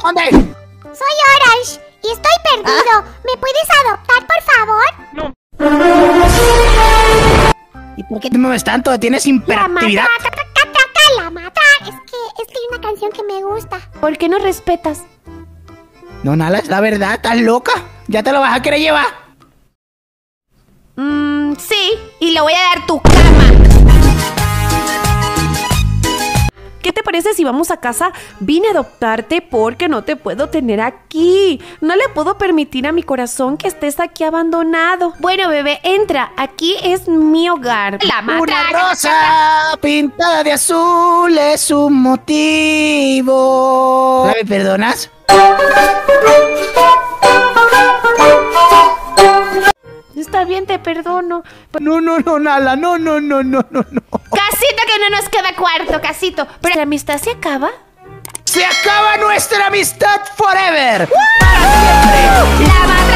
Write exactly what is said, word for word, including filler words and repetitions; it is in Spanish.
¿Dónde? Soy Orange y estoy perdido. ¿Ah? ¿Me puedes adoptar, por favor? No. ¿Y por qué te mueves tanto? ¿Tienes hiperactividad? La mata, la mata. Es que, es que hay una canción que me gusta. ¿Por qué no respetas? No, Nala, es la verdad. ¿Estás loca? ¿Ya te lo vas a querer llevar? Mmm, sí. Y le voy a dar tu cama. ¿Qué te parece si vamos a casa? Vine a adoptarte porque no te puedo tener aquí. No le puedo permitir a mi corazón que estés aquí abandonado. Bueno, bebé, entra. Aquí es mi hogar. La Una rosa pintada de azul es un motivo. ¿Me perdonas? Está bien, te perdono. No, no, no, Nala. No, no, no, no, no, no. Casito, que no nos queda cuarto, casito. ¿Pero la amistad se acaba? ¡Se acaba nuestra amistad forever! ¡Para siempre! ¡La madre!